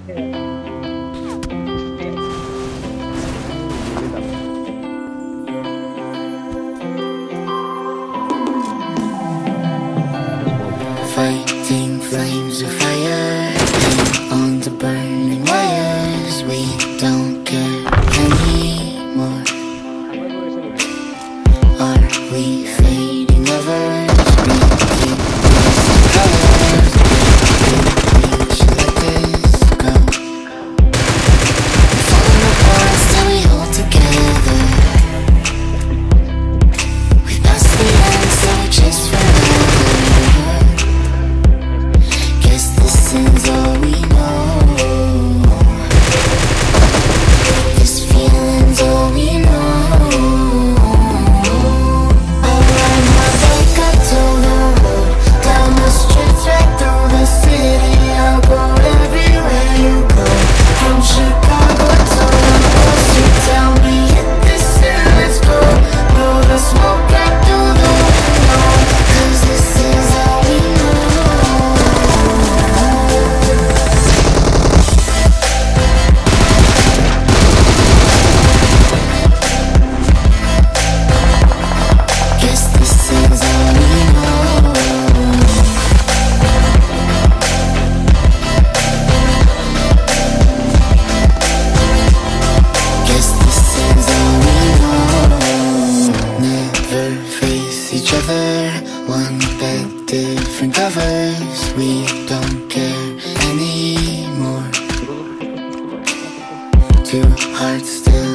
Fighting flames of fire, hang on the burning wires. We don't care anymore. Are we fading lovers? We keep losing colors. We should let this go. We're falling apart, still we hold together. We've passed the end, so we chase forever. This is all we know. This feeling's all we know. I'll ride my bike up to the road, down the streets, right through the city. I'll go everywhere you go, from Chicago to the coast. You tell me hit this and let's go, blow the smoke right through the window, 'cause this is all we know. One bed, different covers. We don't care anymore. Two hearts still